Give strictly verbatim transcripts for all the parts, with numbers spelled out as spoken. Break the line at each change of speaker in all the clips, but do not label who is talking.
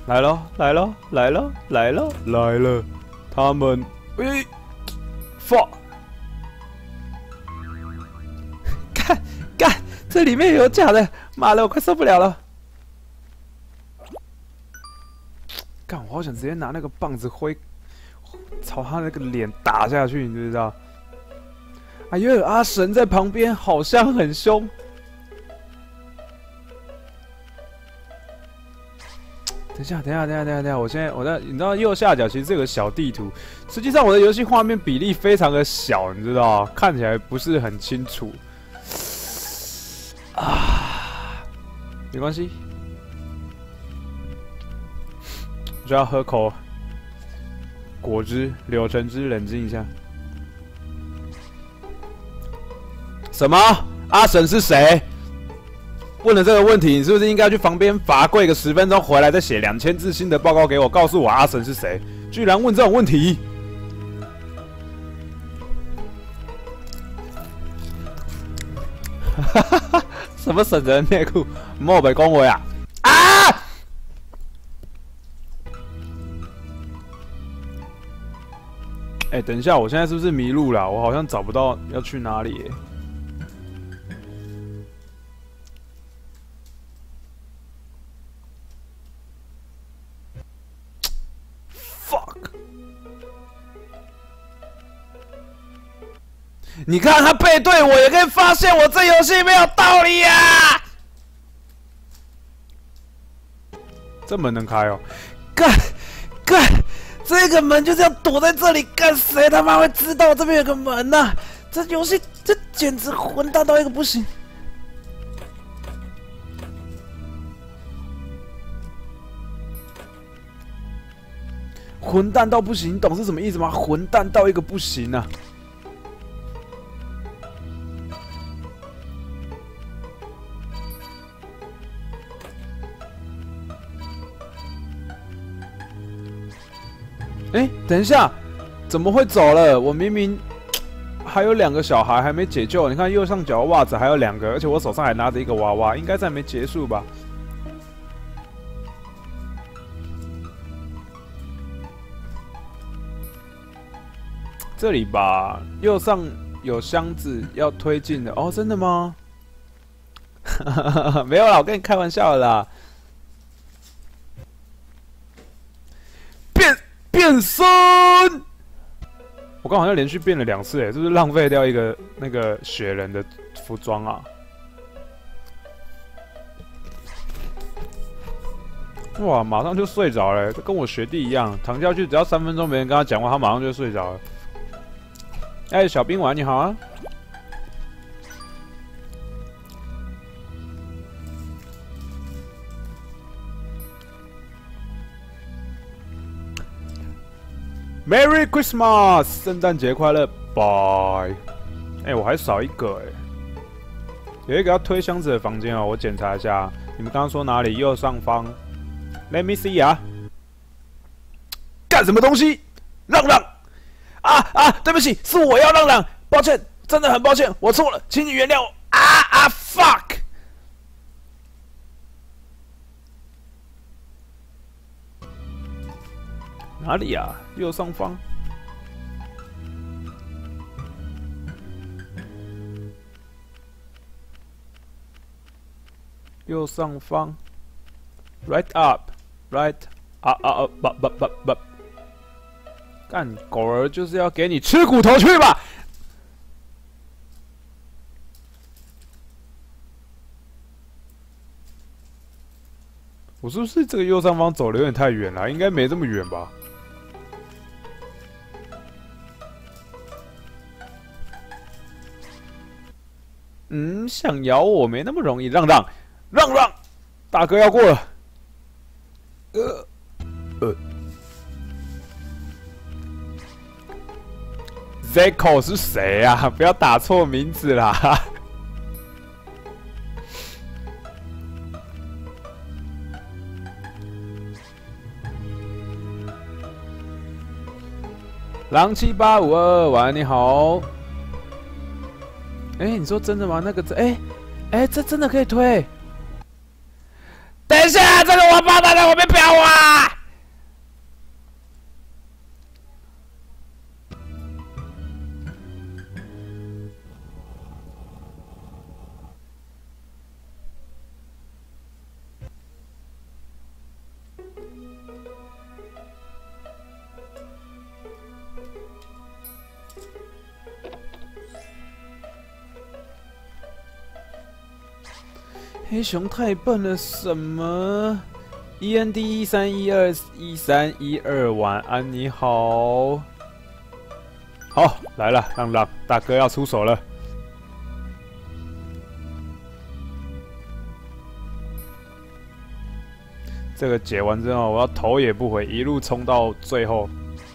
来了，来了，来了，来了，来了！他们，喂 ，fuck！ 干干，这里面有假的！妈的，我快受不了了！干，我好想直接拿那个棒子挥，朝他那个脸打下去，你知不知道？哎呦，阿神在旁边，好像很凶。 等一下，等一下，等一下，等一下，等一下！我现在我在，你知道右下角其实这个小地图，实际上我的游戏画面比例非常的小，你知道，看起来不是很清楚。啊，没关系，我就要喝口果汁，柳橙汁，冷静一下。什么？阿神是谁？ 问了这个问题，你是不是应该去旁边罚跪个十分钟，回来再写两千字新的报告给我，告诉我阿神是谁？居然问这种问题！哈哈哈！什么省人内裤？莫被恭维啊！啊！哎、欸，等一下，我现在是不是迷路了？我好像找不到要去哪里耶。 你看他背对我，也可以发现我这游戏没有道理呀、啊！这门能开哦？干干，这个门就这样躲在这里，干谁他妈会知道这边有个门呢、啊？这游戏这简直混蛋到一个不行！混蛋到不行，你懂是什么意思吗？混蛋到一个不行啊！ 哎，等一下，怎么会走了？我明明还有两个小孩还没解救。你看右上角的袜子还有两个，而且我手上还拿着一个娃娃，应该还没结束吧？这里吧，右上有箱子要推进的。哦，真的吗？没有啦，我跟你开玩笑的啦。 变身！我刚好像连续变了两次，哎，是不是浪费掉一个那个雪人的服装啊？哇，马上就睡着了，跟我学弟一样，躺下去只要三分钟没人跟他讲话，他马上就睡着了。哎，小冰丸你好啊！ Merry Christmas， 圣诞节快乐 ，Bye。哎，我还少一个哎，有一个要推箱子的房间哦，我检查一下。你们刚刚说哪里？右上方 ，Let me see 啊！干什么东西？让让！啊啊！对不起，是我要让让，抱歉，真的很抱歉，我错了，请你原谅我。啊啊 ！Fuck！ 哪里啊？右上方。右上方 ，right up，right up up up up up up。干狗儿就是要给你吃骨头去吧！我是不是这个右上方走的有点太远了？应该没这么远吧？ 嗯，想咬我没那么容易，让让，让让，大哥要过了。呃呃 ，Zico 是谁啊？不要打错名字啦！狼七八五二二，晚安，你好。 哎，你说真的吗？那个，哎，哎，这真的可以推？ 等一下，这个王八蛋在后面飙啊！黑熊太笨了，什么 ？E N D 一三一二一三一二，晚安，你好。好，来了，让让大哥要出手了。这个解完之后，我要头也不回，一路冲到最后。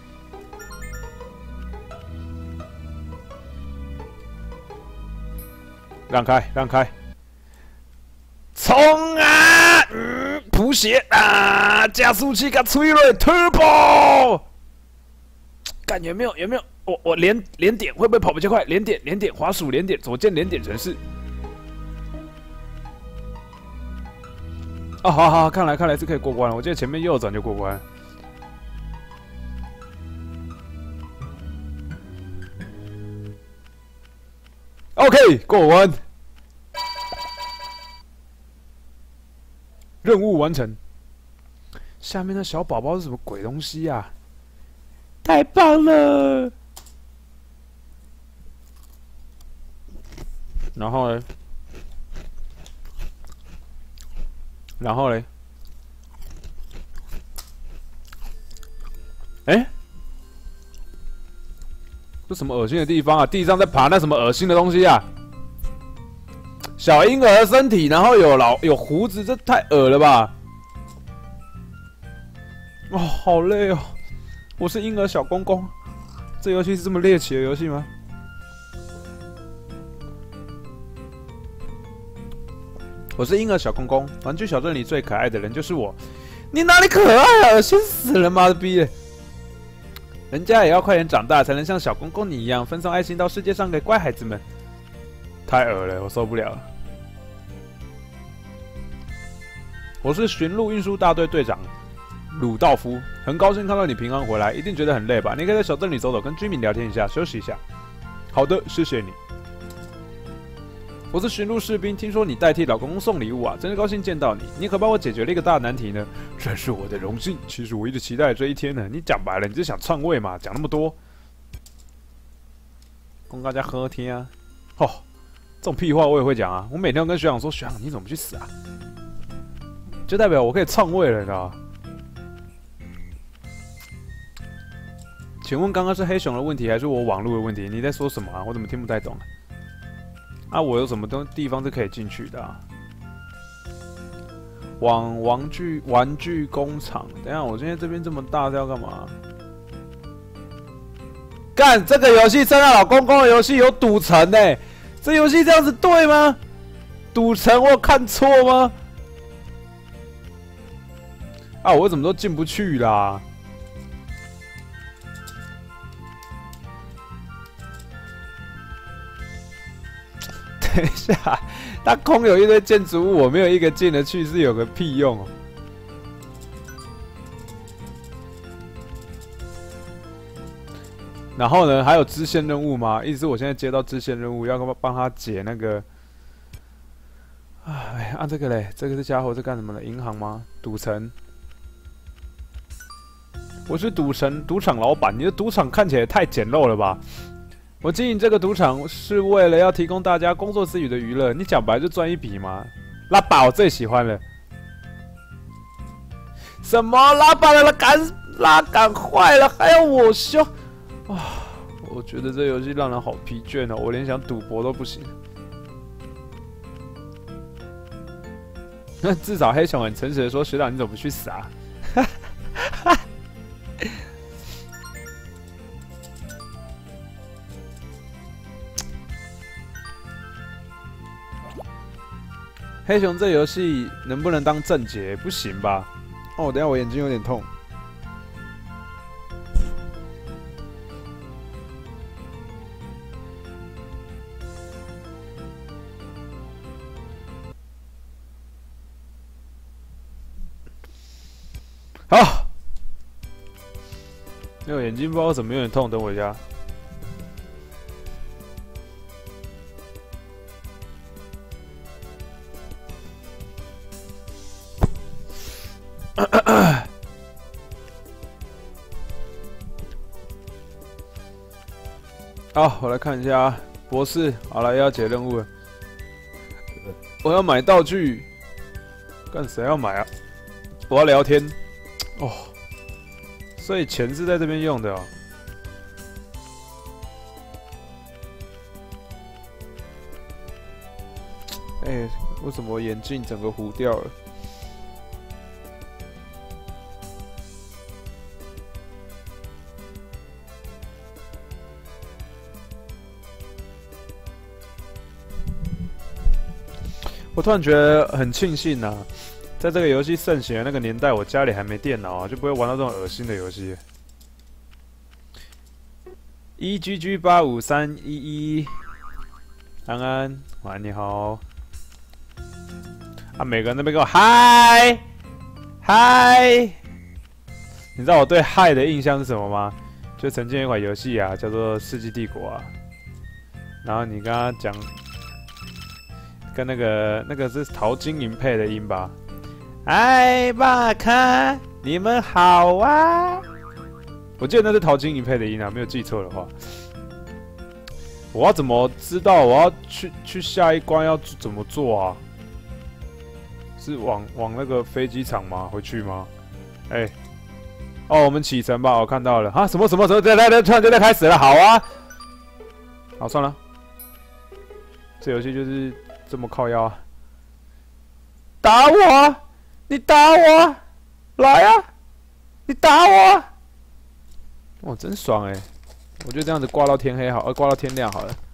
让开，让开！冲啊！嗯，补血啊！加速器给催泪 ，Turbo！ 干有没有？有没有？我我连连点会不会跑比较快？连点连点滑鼠连点左键连点程式。哦，好好，看来看来是可以过关了。我记得前面右转就过关。OK， 过关。任务完成。下面的小宝宝是什么鬼东西啊？太棒了！然后呢？然后嘞？哎、欸，这什么恶心的地方啊？地上在爬那什么恶心的东西啊？小婴儿的身体，然后有老有胡子，这太恶了吧！哦，好累哦！我是婴儿小公公，这游戏是这么猎奇的游戏吗？我是婴儿小公公，玩具小镇里最可爱的人就是我。你哪里可爱啊？恶心死了，妈的逼！人家也要快点长大，才能像小公公你一样分送爱心到世界上给乖孩子们。太恶了，我受不了了。我是巡路运输大队队长鲁道夫，很高兴看到你平安回来，一定觉得很累吧？你可以在小镇里走走，跟居民聊天一下，休息一下。好的，谢谢你。我是巡路士兵，听说你代替老公公送礼物啊，真是高兴见到你。你可帮我解决了一个大难题呢，真是我的荣幸。其实我一直期待这一天呢。你讲白了，你是想篡位嘛？讲那么多，供大家喝天啊！哦，这种屁话我也会讲啊！我每天都跟学长说，学长你怎么不去死啊？就代表我可以篡位了，你知道吗？请问刚刚是黑熊的问题，还是我网络的问题？你在说什么啊？我怎么听不太懂啊？啊，我有什么东地方是可以进去的啊？往玩具玩具工厂。等一下，我今天这边这么大是要干嘛？干这个游戏，圣诞老公公的游戏有赌城呢、欸，这游戏这样子对吗？赌城我有看错吗？啊，我怎么都进不去啦？等一下，它空有一堆建筑物，我没有一个进得去，是有个屁用哦！然后呢，还有支线任务吗？意思是我现在接到支线任务，要帮他解那个……哎，按、啊、这个嘞，这个这家伙是干什么的？银行吗？赌城？我是赌城赌场老板，你的赌场看起来也太简陋了吧？我经营这个赌场是为了要提供大家工作之余的娱乐，你讲白就赚一笔嘛。拉把我最喜欢了，什么拉把的拉杆拉杆坏了，还要我修？哇，我觉得这游戏让人好疲倦哦，我连想赌博都不行。那至少黑熊很诚实的说：“学长，你怎么不去死啊？”黑熊这游戏能不能当正解？不行吧？哦，等一下我眼睛有点痛。 好，那我眼睛不知道怎么有点痛，等我一下。好，我来看一下博士。好了，要解任务了。我要买道具。干谁要买啊？我要聊天。哦，所以钱是在这边用的哦。哎、欸，为什么我眼镜整个糊掉了？我突然觉得很庆幸啊，在这个游戏盛行的那个年代，我家里还没电脑啊，就不会玩到这种恶心的游戏。E G G 八五三一一，安安，晚安你好。啊，每个人那边给我嗨嗨，你知道我对嗨的印象是什么吗？就曾经有一款游戏啊，叫做《世纪帝国》啊，然后你跟他讲。跟那个那个是陶晶莹配的音吧？哎，爸卡，你们好啊！我记得那是陶晶莹配的音啊，没有记错的话。我要怎么知道我要去去下一关要怎么做啊？是往往那个飞机场吗？回去吗？哎、欸，哦，我们启程吧，我看到了啊！什么什么什么？来来来，突然就在开始了，好啊！好，算了，这游戏就是。这么靠腰啊！打我！你打我！来啊！你打我！哦，真爽哎、欸！我就这样子挂到天黑好，呃，挂到天亮好了。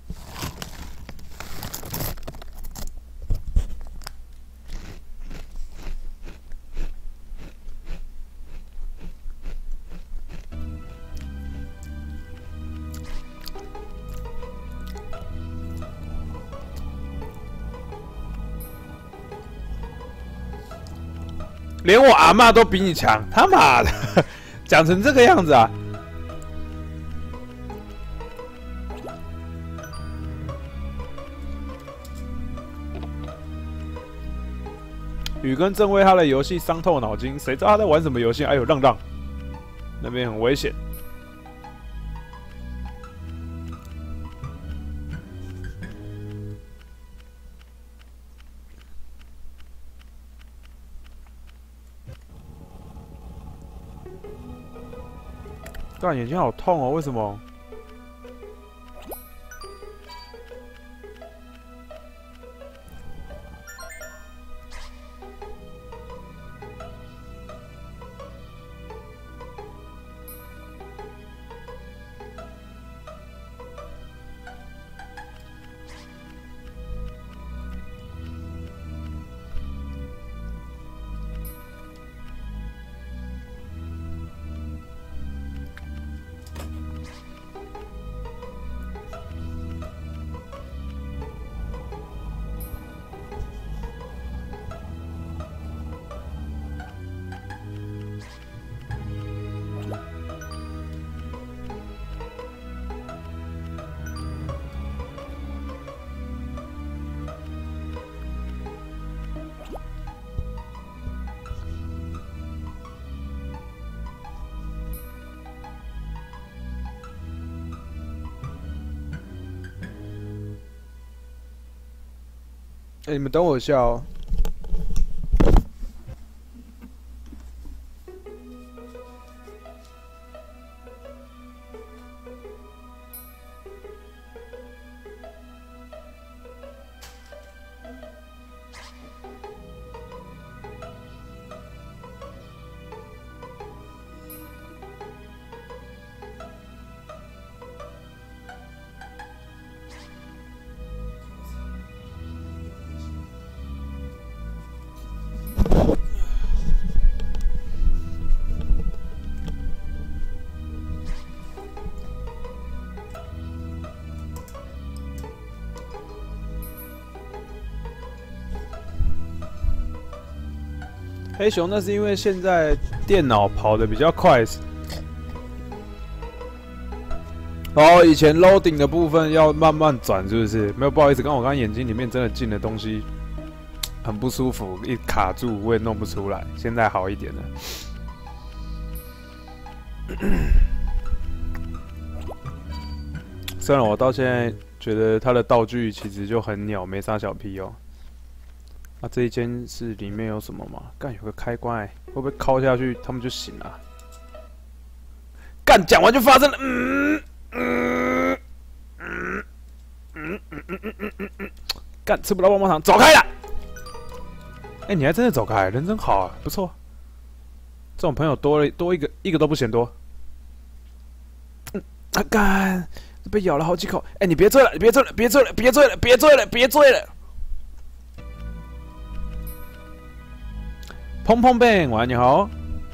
连我阿嬷都比你强，他妈的，讲成这个样子啊！雨跟正为他的游戏伤透脑筋，谁知道他在玩什么游戏？哎呦，让让，那边很危险。干，眼睛好痛哦，为什么？哎、欸，你们等我一下哦。 黑熊那是因为现在电脑跑得比较快。哦，以前 loading 的部分要慢慢转，是不是？没有，不好意思，刚我刚刚眼睛里面真的进的东西很不舒服，一卡住我也弄不出来。现在好一点了。虽然我到现在觉得它的道具其实就很鸟，没啥小屁哦。啊，这一间是里面有什么吗？干，有个开关、欸，会不会敲下去他们就醒了？干，讲完就发生了，嗯嗯嗯嗯嗯嗯嗯嗯嗯，干，吃不到棒棒糖，走开啦！哎、欸，你还真的走开，人真好啊，不错。这种朋友多了多一个，一个都不嫌多。嗯，啊干！被咬了好几口，哎、欸，你别醉了，你别醉了，别醉了，别醉了，别醉了，别醉了！砰砰 bang， 晚安，你好。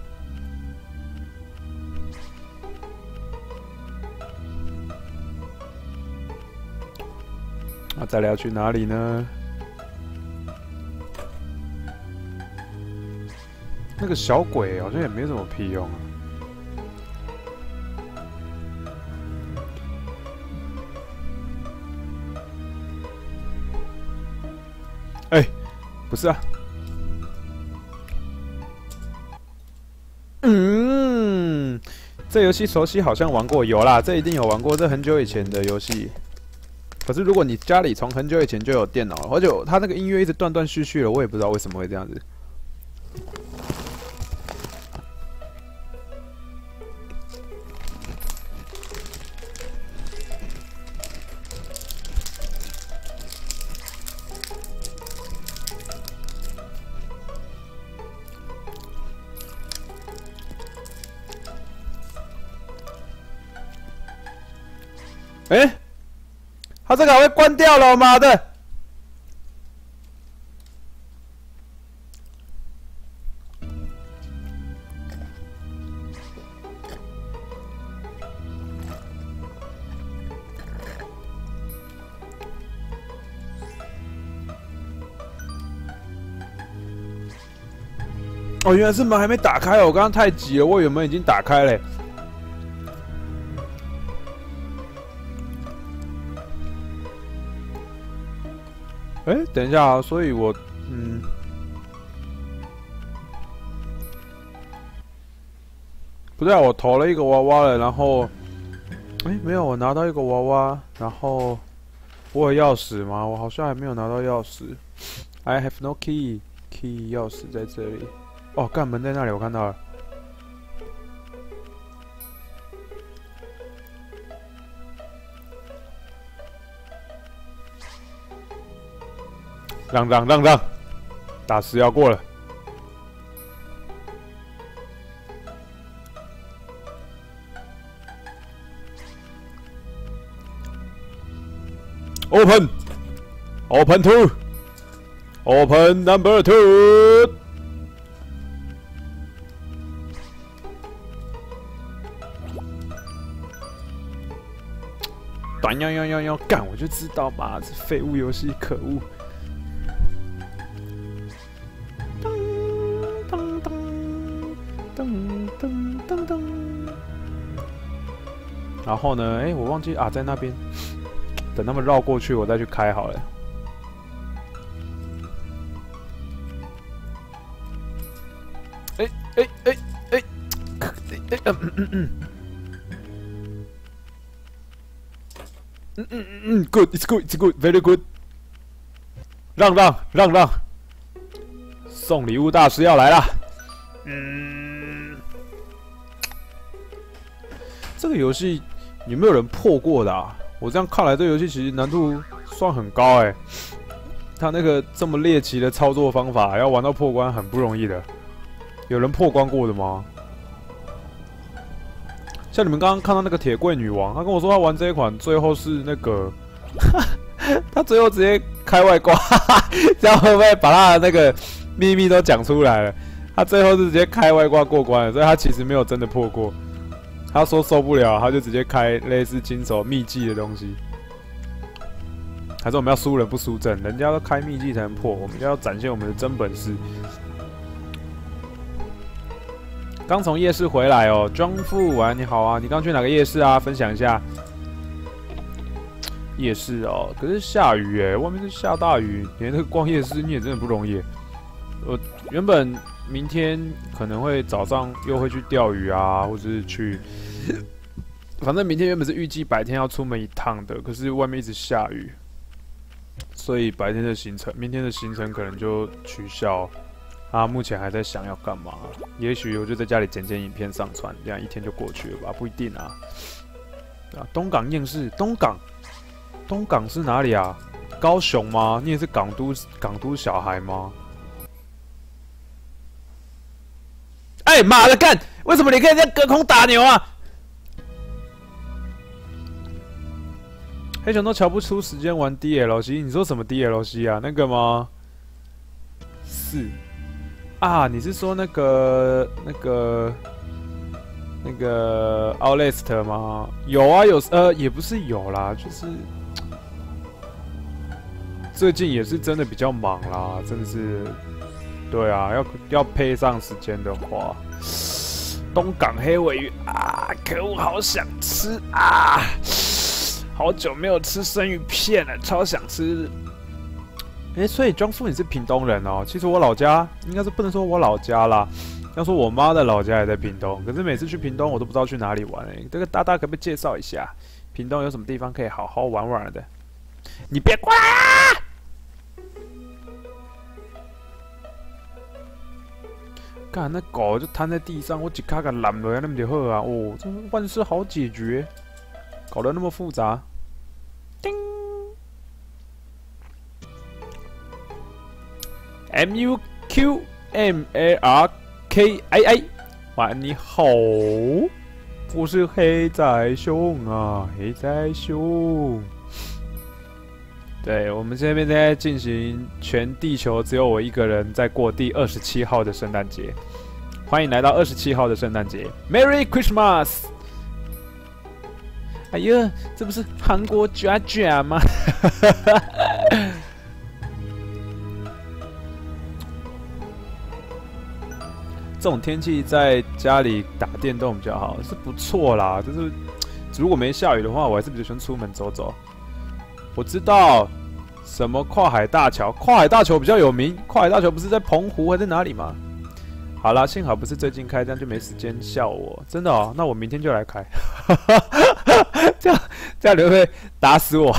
那、啊、再来要去哪里呢？那个小鬼好像也没什么屁用啊。哎、欸，不是啊。嗯，这游戏熟悉，好像玩过，有啦，这一定有玩过，这很久以前的游戏。可是如果你家里从很久以前就有电脑了，而且它那个音乐一直断断续续的，我也不知道为什么会这样子。哎、欸，他这个还会关掉了，妈的！哦，原来是门还没打开哦！我刚刚太急了，我以为门已经打开了。哎、欸，等一下啊！所以我，嗯，不对啊，我投了一个娃娃了，然后，哎、欸，没有，我拿到一个娃娃，然后我有钥匙吗？我好像还没有拿到钥匙。I have no key， key 钥匙在这里。哦，干，门在那里，我看到了。让让让让，大师要过了。Open, open two, open number two。短幺幺幺幺，干！我就知道嘛，这废物游戏，可恶！然后呢？哎、欸，我忘记啊，在那边，等他们绕过去，我再去开好了。哎哎哎哎哎嗯嗯嗯嗯嗯嗯嗯 ，good，it's good，it's good，very good。让让让让，送礼物大师要来了。嗯，这个游戏有没有人破过的啊？我这样看来，这游戏其实难度算很高哎、欸。他那个这么猎奇的操作方法，要玩到破关很不容易的。有人破关过的吗？像你们刚刚看到那个铁柜女王，她跟我说她玩这一款，最后是那个，她最后直接开外挂，这样会不会把她的那个秘密都讲出来了？她最后是直接开外挂过关了，所以她其实没有真的破过。她说受不了，她就直接开类似金手秘技的东西。还是我们要输人不输阵，人家都开秘技才能破，我们就要展现我们的真本事。 刚从夜市回来哦，庄富玩你好啊，你刚去哪个夜市啊？分享一下。夜市哦，可是下雨哎，外面是下大雨，连那个逛夜市你也真的不容易。我原本明天可能会早上又会去钓鱼啊，或者是去，反正明天原本是预计白天要出门一趟的，可是外面一直下雨，所以白天的行程，明天的行程可能就取消。啊，目前还在想要干嘛，也许我就在家里剪剪影片上传，这样一天就过去了吧，不一定啊。啊，东港夜市，东港，东港是哪里啊？高雄吗？你也是港都港都小孩吗？哎、欸，妈的干！为什么你可以在隔空打牛啊？黑熊都瞧不出时间玩 D L C， 你说什么 D L C 啊？那个吗？是。啊，你是说那个、那个、那个 Outlast 吗？有啊，有呃，也不是有啦，就是最近也是真的比较忙啦，真的是，对啊，要要配上时间的话，东港黑鲔鱼啊，可恶，好想吃啊！好久没有吃生鱼片了，超想吃。哎、欸，所以庄富你是屏东人哦。其实我老家应该是不能说我老家啦，要说我妈的老家也在屏东。可是每次去屏东，我都不知道去哪里玩哎、欸。这个大大可不可以介绍一下，屏东有什么地方可以好好玩玩的？你别过来啊！干，那狗就瘫在地上，我一卡给揽落来，那么就好啊！哦，这万事好解决，搞得那么复杂。叮 ，M U Q M A R K I I， 晚你好，我是黑仔熊啊，黑仔熊。对，我们这边在进行全地球只有我一个人在过第二十七号的圣诞节，欢迎来到二十七号的圣诞节 ，Merry Christmas！ 哎呀，这不是韩国卷卷吗？这种天气在家里打电动比较好，是不错啦。就是如果没下雨的话，我还是比较喜欢出门走走。我知道什么跨海大桥，跨海大桥比较有名。跨海大桥不是在澎湖还是哪里吗？好啦，幸好不是最近开，这样就没时间笑我。真的哦，那我明天就来开。这样这样你会不会打死我？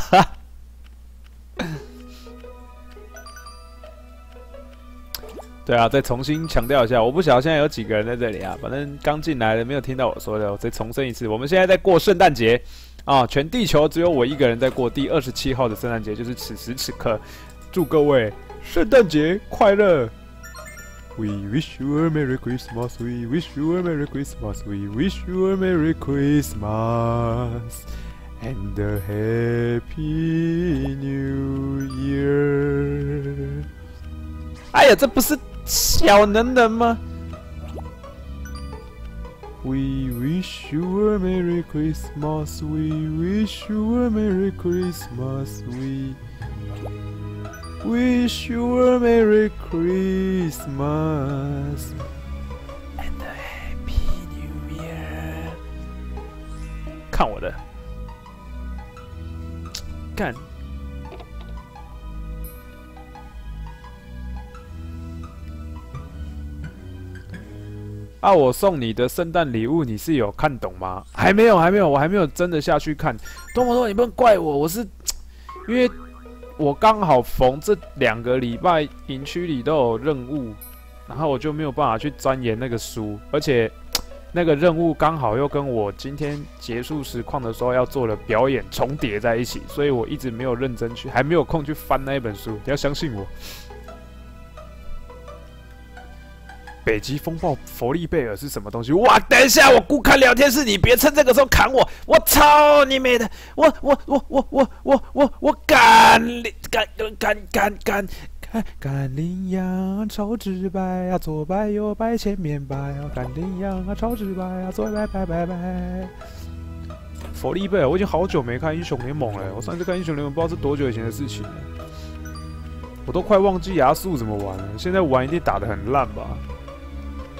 对啊，再重新强调一下，我不晓得现在有几个人在这里啊。反正刚进来的没有听到我说的，我再重申一次，我们现在在过圣诞节。啊！全地球只有我一个人在过第二十七号的圣诞节，就是此时此刻。祝各位圣诞节快乐 ！We wish you a Merry Christmas. We wish you a Merry Christmas. We wish you a Merry Christmas and a Happy New Year. 哎呀，这不是小能人吗？We wish you a Merry Christmas. We wish you a Merry Christmas. We wish you a Merry Christmas and a Happy New Year. 看我的，干。啊！我送你的圣诞礼物，你是有看懂吗？还没有，还没有，我还没有真的下去看。多摩多，你不能怪我，我是因为我刚好逢这两个礼拜营区里都有任务，然后我就没有办法去钻研那个书，而且那个任务刚好又跟我今天结束实况的时候要做的表演重叠在一起，所以我一直没有认真去，还没有空去翻那一本书。你要相信我。北极风暴佛利贝尔是什么东西？哇！等一下，我顾看聊天室，你别趁这个时候砍我！我操你妹的！我我我我我我我我干干干干干干干羚羊超直白啊，左摆右摆前面摆啊，干羚羊啊超直白啊，左摆摆摆摆。佛利贝尔，我已经好久没看英雄联盟了，我上次看英雄联盟不知道是多久以前的事情了，我都快忘记亚速怎么玩了。现在玩一定打得很烂吧？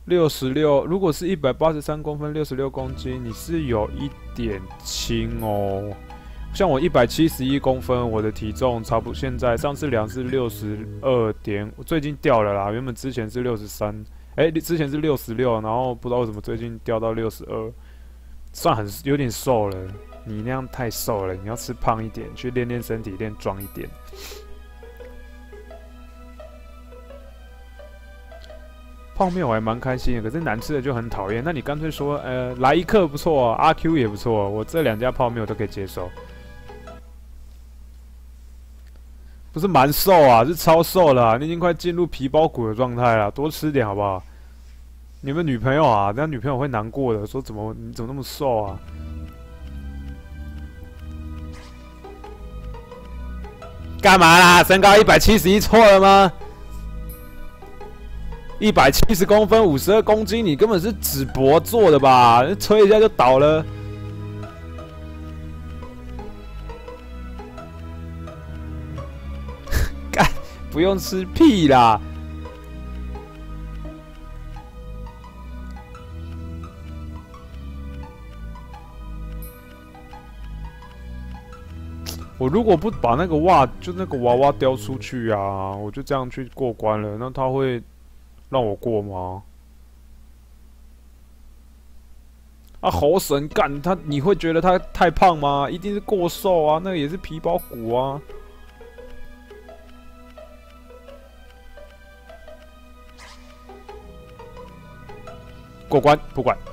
六十六，如果是一百八十三公分，六十六公斤，你是有一点轻哦。像我一百七十一公分，我的体重差不多现在上次量是六十二点，最近掉了啦，原本之前是六十三，哎，之前是六十六，然后不知道为什么最近掉到六十二，算很有点瘦了。你那样太瘦了，你要吃胖一点，去练练身体，练壮一点。泡面我还蛮开心的，可是难吃的就很讨厌。那你干脆说，呃，来一克不错，阿 Q 也不错，我这两家泡面我都可以接受。不是蛮瘦啊，是超瘦了、啊，你已经快进入皮包骨的状态了，多吃点好不好？你有没有女朋友啊？那女朋友会难过的，说怎么你怎么那么瘦啊？干嘛啦？身高一百七十一错了吗？一百七十公分，五十二公斤，你根本是纸箔做的吧？吹一下就倒了。干，不用吃屁啦！我如果不把那个袜，就那个娃娃叼出去啊，我就这样去过关了，那他会让我过吗？啊，猴神干他，你会觉得他太胖吗？一定是过瘦啊，那个也是皮包骨啊。过关不管。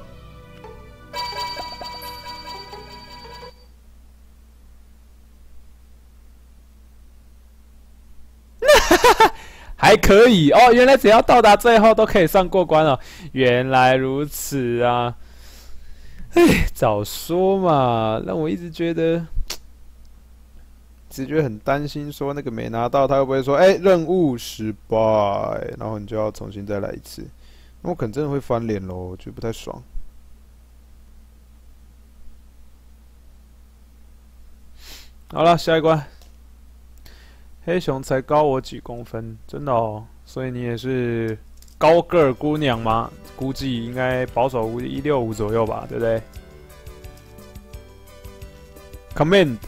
还可以哦，原来只要到达最后都可以上过关了。原来如此啊！哎，早说嘛！让我一直觉得，直觉很担心，说那个没拿到，他会不会说，哎、欸，任务失败，然后你就要重新再来一次？那我可能真的会翻脸喽，我觉得不太爽。好了，下一关。黑熊才高我几公分，真的哦，所以你也是高个儿姑娘吗？估计应该保守估计一六五左右吧，对不对 ？Command，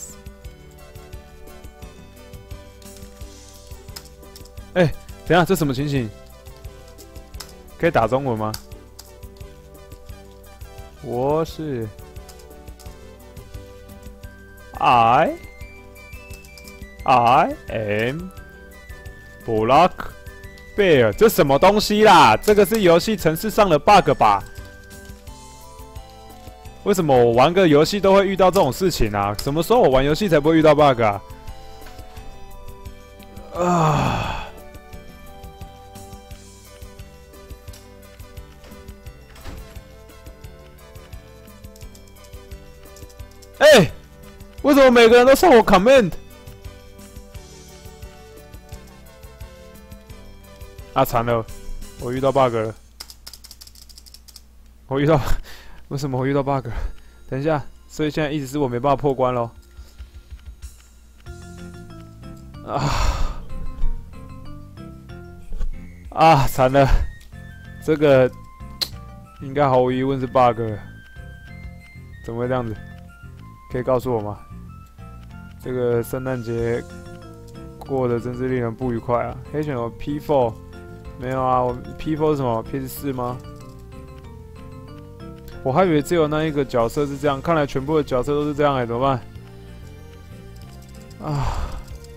哎、欸，等一下，这什么情形？可以打中文吗？我是 I。I am Black Bear， 这什么东西啦？这个是游戏程式上的 bug 吧？为什么我玩个游戏都会遇到这种事情啊？什么时候我玩游戏才不会遇到 bug 啊？啊！哎、欸，为什么每个人都送我 comment？啊，惨了！我遇到 bug 了。我遇到，为什么我遇到 bug？ 等一下，所以现在意思是我没办法破关咯。啊啊，惨了！这个应该毫无疑问是 bug 了。怎么会这样子？可以告诉我吗？这个圣诞节过得真是令人不愉快啊！黑熊有 P 四。没有啊，我 P 四 是什么 ？P S 四 吗？我还以为只有那一个角色是这样，看来全部的角色都是这样哎、欸，怎么办？啊！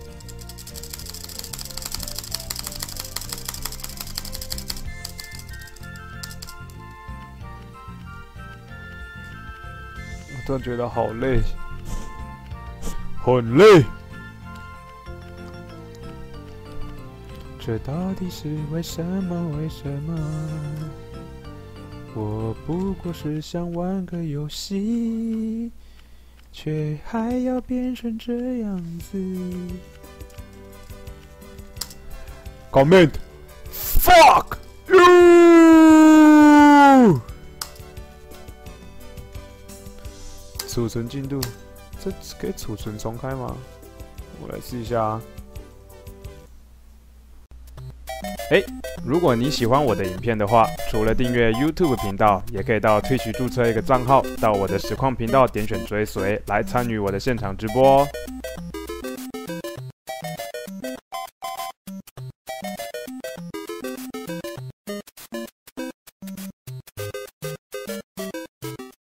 我突然觉得好累，很累。这到底是为什么？为什么？我不过是想玩个游戏，却还要变成这样子。Comment fuck you。储存进度，这可以储存重开吗？我来试一下啊。 诶，如果你喜欢我的影片的话，除了订阅 YouTube 频道，也可以到 Twitch 注册一个账号，到我的实况频道点选追随，来参与我的现场直播哦。